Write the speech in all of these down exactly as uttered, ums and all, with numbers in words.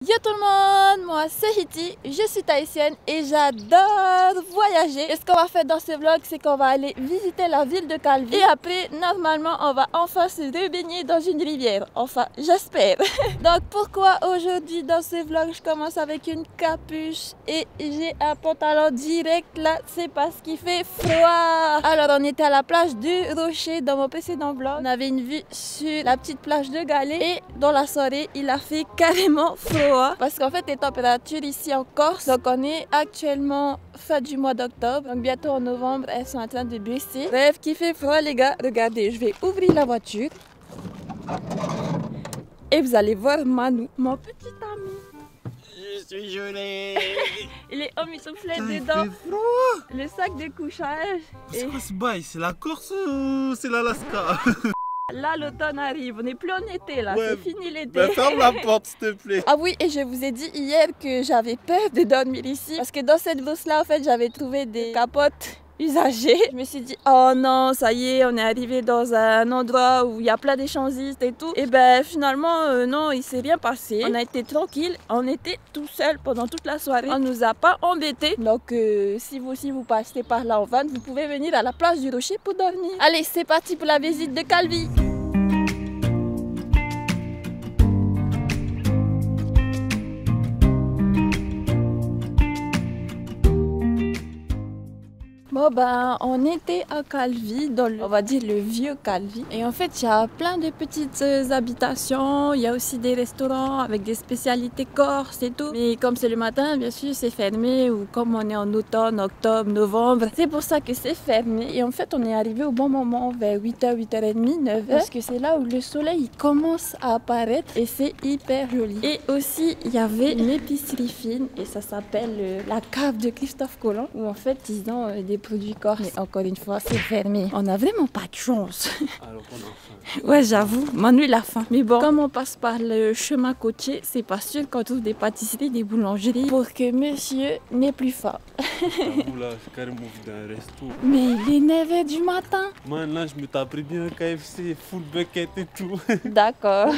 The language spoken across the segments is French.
Yo tout le monde, moi c'est Hiti, je suis tahitienne et j'adore voyager. Et ce qu'on va faire dans ce vlog, c'est qu'on va aller visiter la ville de Calvi. Et après, normalement, on va enfin se rebaigner dans une rivière. Enfin, j'espère. Donc pourquoi aujourd'hui dans ce vlog, je commence avec une capuche et j'ai un pantalon direct là, c'est parce qu'il fait froid. Alors on était à la plage du Rocher dans mon précédent vlog. On avait une vue sur la petite plage de Galets et dans la soirée, il a fait carrément froid. Parce qu'en fait les températures ici en Corse, donc on est actuellement fin du mois d'octobre, donc bientôt en novembre elles sont en train de baisser. Bref, qui fait froid les gars, regardez, je vais ouvrir la voiture et vous allez voir Manu, mon petit ami. Je suis gelé. Il est emmitouflé dedans le sac de couchage. C'est quoi ce bail? C'est la Corse ou c'est l'Alaska? Là, l'automne arrive, on n'est plus en été là, Ouais, c'est fini l'été. bah ferme la porte s'il te plaît. Ah oui, et je vous ai dit hier que j'avais peur de dormir ici. Parce que dans cette bourse là, en fait, j'avais trouvé des capotes usagées. Je me suis dit, oh non, ça y est, on est arrivé dans un endroit où il y a plein d'échangistes et tout. Et ben finalement, euh, non, il s'est rien passé. On a été tranquille, on était tout seul pendant toute la soirée. On nous a pas embêtés. Donc euh, si vous aussi vous passez par là en van, vous pouvez venir à la plage du Rocher pour dormir. Allez, c'est parti pour la visite de Calvi. Bon ben on était à Calvi, dans le, on va dire le vieux Calvi. Et en fait il y a plein de petites euh, habitations, il y a aussi des restaurants avec des spécialités corses et tout. Mais comme c'est le matin, bien sûr c'est fermé, ou comme on est en automne, octobre, novembre, c'est pour ça que c'est fermé. Et en fait on est arrivé au bon moment, vers huit heures, huit heures trente, neuf heures, parce que c'est là où le soleil il commence à apparaître et c'est hyper joli. Et aussi il y avait une épicerie fine et ça s'appelle euh, la cave de Christophe Colomb, où en fait ils ont euh, des produits corse. Mais encore une fois, c'est fermé. On a vraiment pas de chance. Alors on a faim. Ouais, j'avoue, Manu il a faim. Mais bon, comme on passe par le chemin côtier, c'est pas sûr qu'on trouve des pâtisseries, des boulangeries pour que monsieur n'ait plus faim. J'avoue là, j'ai carrément vu d'un resto. Mais il est neuf heures du matin. Man, là je me taperais bien un K F C, full bucket et tout. D'accord.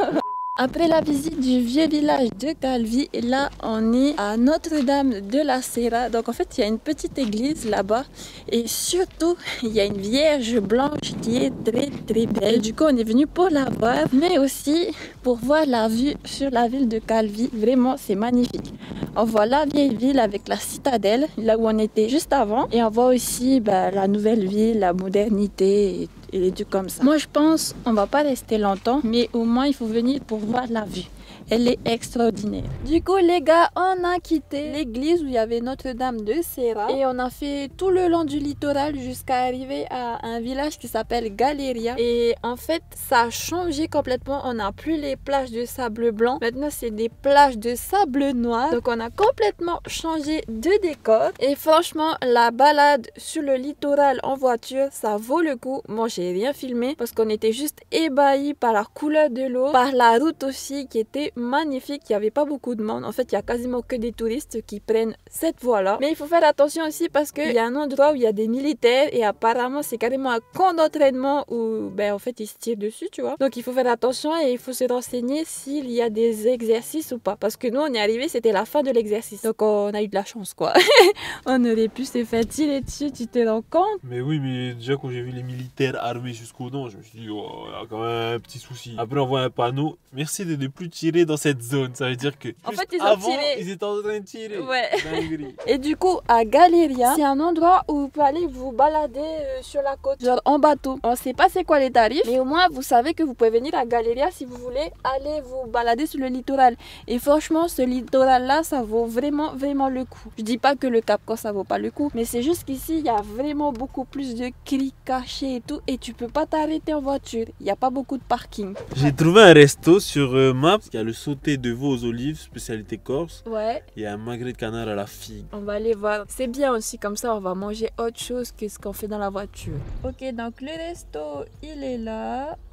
Après la visite du vieux village de Calvi, là on est à Notre-Dame de la Serra. Donc en fait il y a une petite église là-bas et surtout il y a une vierge blanche qui est très très belle. Du coup on est venu pour la voir, mais aussi pour voir la vue sur la ville de Calvi. Vraiment c'est magnifique. On voit la vieille ville avec la citadelle, là où on était juste avant, et on voit aussi bah, la nouvelle ville, la modernité et et des trucs comme ça. Moi je pense on va pas rester longtemps, mais au moins il faut venir pour voir la vue. Elle est extraordinaire. Du coup les gars, on a quitté l'église où il y avait Notre-Dame de Serra et on a fait tout le long du littoral jusqu'à arriver à un village qui s'appelle Galeria. Et en fait ça a changé complètement. On n'a plus les plages de sable blanc, maintenant c'est des plages de sable noir. Donc on a complètement changé de décor et franchement la balade sur le littoral en voiture ça vaut le coup. Moi j'ai rien filmé parce qu'on était juste ébahis par la couleur de l'eau, par la route aussi qui était magnifique. Il n'y avait pas beaucoup de monde. En fait, il y a quasiment que des touristes qui prennent cette voie-là. Mais il faut faire attention aussi parce qu'il y a un endroit où il y a des militaires et apparemment c'est carrément un camp d'entraînement où ben, en fait ils se tirent dessus, tu vois. Donc il faut faire attention et il faut se renseigner s'il y a des exercices ou pas. Parce que nous, on est arrivé, c'était la fin de l'exercice. Donc on a eu de la chance, quoi. On aurait pu se faire tirer dessus, tu te rends compte? Mais oui, mais déjà quand j'ai vu les militaires armés jusqu'aux dents, je me suis dit, oh, il y a quand même un petit souci. Après on voit un panneau, merci de ne plus tirer dans cette zone. Ça veut dire que en fait, ils ont avant, tiré. ils étaient en train de tirer. Ouais. Dinguerie. Et du coup, à Galeria, c'est un endroit où vous pouvez aller vous balader euh, sur la côte, genre en bateau. On sait pas c'est quoi les tarifs, mais au moins vous savez que vous pouvez venir à Galeria si vous voulez aller vous balader sur le littoral. Et franchement, ce littoral-là, ça vaut vraiment, vraiment le coup. Je dis pas que le Cap Corse, ça vaut pas le coup, mais c'est juste qu'ici, il y a vraiment beaucoup plus de cris cachés et tout, et tu peux pas t'arrêter en voiture. Il y a pas beaucoup de parking. J'ai trouvé un resto sur euh, Maps. Il y a le sauté de veau aux olives, spécialité corse. Ouais. Il y a un magret de canard à la figue. On va aller voir. C'est bien aussi, comme ça on va manger autre chose que ce qu'on fait dans la voiture. Ok, donc le resto il est là.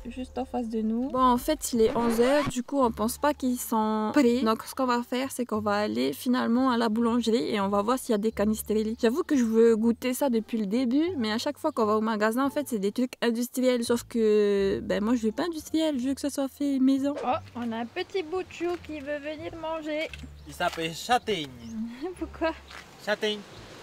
juste en face de nous. Bon, en fait, il est onze heures, du coup, on pense pas qu'ils sont prêts. Donc, ce qu'on va faire, c'est qu'on va aller finalement à la boulangerie et on va voir s'il y a des canistrelli. J'avoue que je veux goûter ça depuis le début, mais à chaque fois qu'on va au magasin, en fait, c'est des trucs industriels. Sauf que, ben, moi, je veux pas industriel, je veux que ça soit fait maison. Oh, on a un petit bout de chou qui veut venir manger. Il s'appelle Châtaigne. Pourquoi? Châtaigne.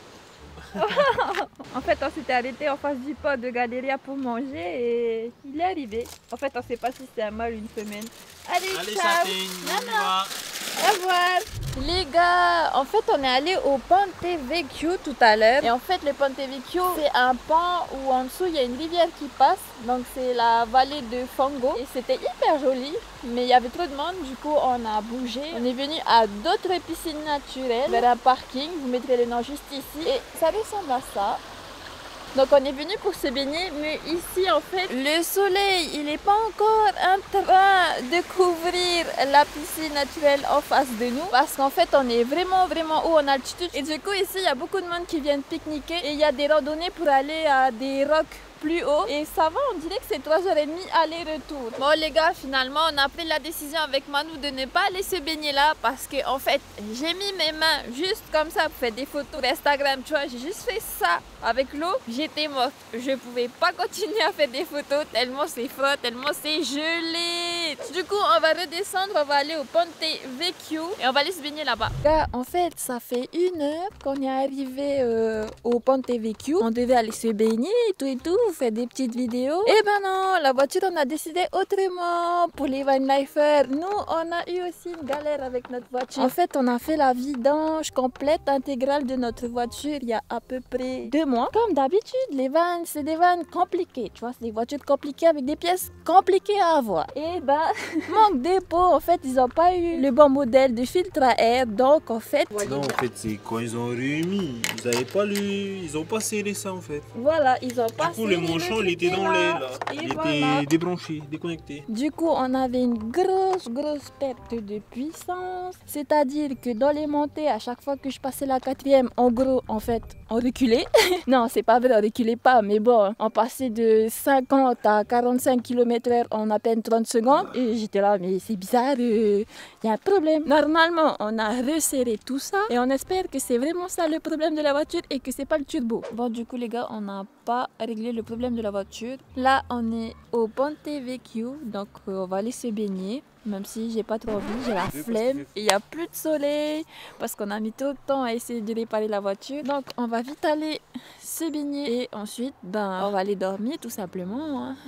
En fait, on s'était arrêté en face du pot de Galeria pour manger et il est arrivé. En fait, on sait pas si c'est un mâle ou une femelle. Allez, Allez, ciao. Châtaigne, on y va. Au revoir. Les gars, en fait, on est allé au Ponte Vecchio tout à l'heure. Et en fait, le Ponte Vecchio, c'est un pont où en dessous, il y a une rivière qui passe. Donc, c'est la vallée de Fango. Et c'était hyper joli. Mais il y avait trop de monde, du coup, on a bougé. On est venu à d'autres piscines naturelles, vers un parking. Vous mettrez le nom juste ici. Et ça ressemble à ça. Donc on est venu pour se baigner, mais ici en fait le soleil il n'est pas encore en train de couvrir la piscine naturelle en face de nous, parce qu'en fait on est vraiment vraiment haut en altitude et du coup ici il y a beaucoup de monde qui viennent pique-niquer et il y a des randonnées pour aller à des rocs plus haut et ça va, on dirait que c'est trois heures trente aller-retour. Bon les gars, finalement on a pris la décision avec Manu de ne pas aller se baigner là parce que en fait j'ai mis mes mains juste comme ça pour faire des photos pour Instagram, tu vois, j'ai juste fait ça avec l'eau, j'étais morte, je pouvais pas continuer à faire des photos tellement c'est froid, tellement c'est gelé. Du coup on va redescendre, on va aller au Ponte Vecchio et on va aller se baigner là-bas. En fait ça fait une heure qu'on est arrivé euh, au Ponte Vecchio, on devait aller se baigner et tout et tout, faire des petites vidéos. Et ben non, la voiture on a décidé autrement pour les Vanlifers. Nous on a eu aussi une galère avec notre voiture. En fait on a fait la vidange complète intégrale de notre voiture il y a à peu près deux mois. Comme d'habitude les vannes c'est des vannes compliquées, tu vois, c'est des voitures compliquées avec des pièces compliquées à avoir. Et ben manque de peau, en fait ils ont pas eu le bon modèle de filtre à air, donc en fait non en fait c'est quand ils ont remis, ils avaient pas le, ils ont pas serré ça en fait. Voilà, ils ont pas. Du coup le manchon il était dans l'air là, il voilà. était débranché, déconnecté. Du coup on avait une grosse grosse perte de puissance, c'est-à-dire que dans les montées à chaque fois que je passais la quatrième, en gros en fait on reculait. Non c'est pas vrai, on reculait pas, mais bon on passait de cinquante à quarante-cinq kilomètres heure en à peine trente secondes et j'étais là mais c'est bizarre, il euh, y a un problème. Normalement on a resserré tout ça et on espère que c'est vraiment ça le problème de la voiture et que c'est pas le turbo. Bon du coup les gars on n'a pas réglé le problème de la voiture. Là on est au Ponte Vecchio, donc euh, on va aller se baigner. Même si j'ai pas trop envie, j'ai la flemme. Il n'y a plus de soleil parce qu'on a mis tout le temps à essayer de réparer la voiture. Donc on va vite aller se baigner et ensuite ben, on va aller dormir tout simplement. Hein.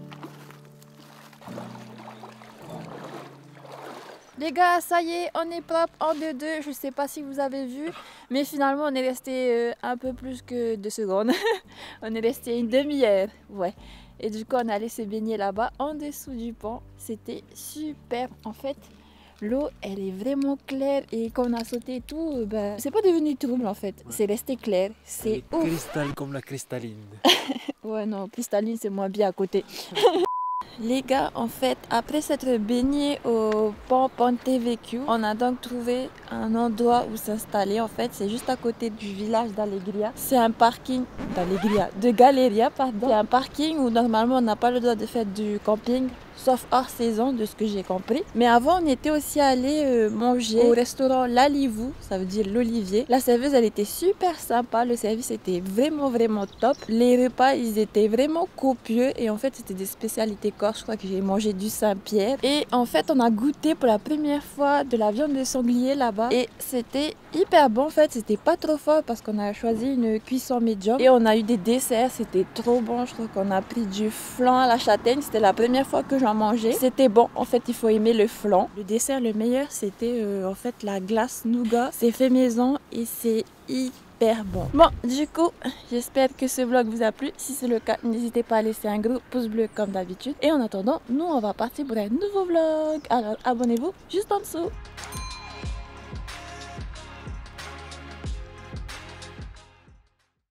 Les gars, ça y est, on est propre en deux deux. Je sais pas si vous avez vu, mais finalement on est resté euh, un peu plus que deux secondes. On est resté une demi-heure, ouais. Et du coup on allait se baigner là-bas en dessous du pont. C'était super. En fait l'eau elle est vraiment claire et quand on a sauté et tout, ben, c'est pas devenu trouble en fait. C'est resté clair. C'est ouf. Cristal comme la cristalline. Ouais non, cristalline c'est moins bien à côté. Les gars, en fait, après s'être baigné au pont Ponte Vecchio, on a donc trouvé un endroit où s'installer. En fait, c'est juste à côté du village d'Allegria. C'est un parking d'Allegria, de Galeria, pardon. C'est un parking où normalement on n'a pas le droit de faire du camping, sauf hors saison, de ce que j'ai compris. Mais avant, on était aussi allé euh, manger au restaurant L'Alivou, ça veut dire l'Olivier. La serveuse, elle était super sympa. Le service était vraiment, vraiment top. Les repas, ils étaient vraiment copieux. Et en fait, c'était des spécialités corse. Je crois que j'ai mangé du Saint-Pierre. Et en fait, on a goûté pour la première fois de la viande de sanglier là-bas. Et c'était hyper bon. En fait, c'était pas trop fort parce qu'on a choisi une cuisson médium. Et on a eu des desserts. C'était trop bon. Je crois qu'on a pris du flan à la châtaigne. C'était la première fois que j'en mangeais. C'était bon. En fait, il faut aimer le flan. Le dessert le meilleur, c'était euh, en fait la glace nougat. C'est fait maison et c'est hyper bon. Bon, du coup, j'espère que ce vlog vous a plu. Si c'est le cas, n'hésitez pas à laisser un gros pouce bleu comme d'habitude. Et en attendant, nous, on va partir pour un nouveau vlog. Alors, abonnez-vous juste en dessous.